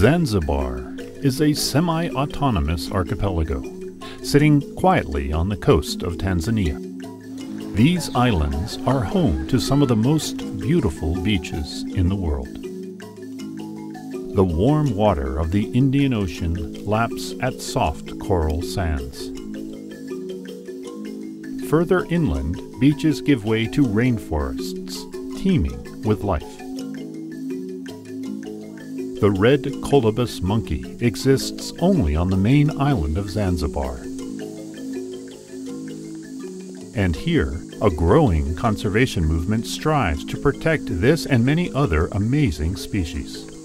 Zanzibar is a semi-autonomous archipelago, sitting quietly on the coast of Tanzania. These islands are home to some of the most beautiful beaches in the world. The warm water of the Indian Ocean laps at soft coral sands. Further inland, beaches give way to rainforests, teeming with life. The red Colobus monkey exists only on the main island of Zanzibar. And here, a growing conservation movement strives to protect this and many other amazing species.